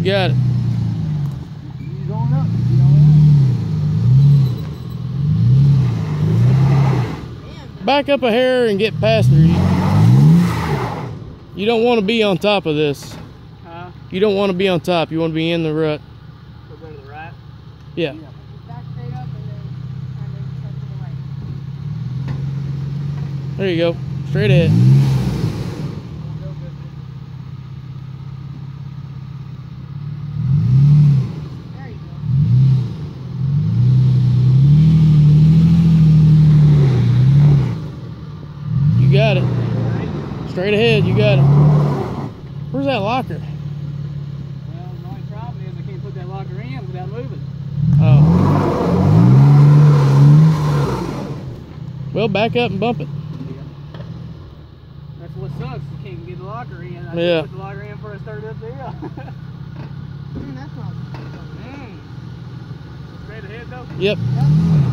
You got it. He's on up. Back up a hair and get past her. You don't want to be on top of this. Huh? You don't want to be on top. You want to be in the rut. So go to the right? Yeah. Back straight up and then kind of start to the right. There you go. Straight ahead. There you go. You got it. Straight ahead. You got it. Where's that locker? Well, the only problem is I can't put that locker in without moving. Oh. Well, back up and bump it. That's what sucks. You can't get the locker in. I Yeah. put the locker in before I started up the hill. That's not. Straight ahead though? Yep. Yep.